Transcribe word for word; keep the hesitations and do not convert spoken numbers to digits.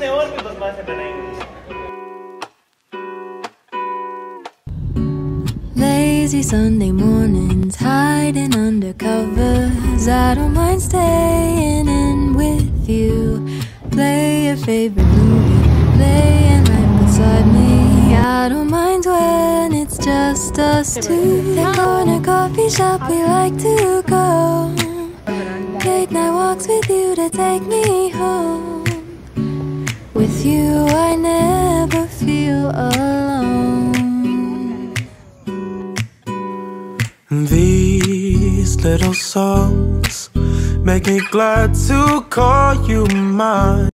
और भी बकवासें बनाएंगे। Lazy Sunday mornings, hiding under covers. I don't mind staying in with you. Play your favorite movie, laying right beside me. I don't mind when it's just us two. The corner coffee shop we like to go. Late night walks with you to take me home. With you I never feel alone. These little songs make me glad to call you mine.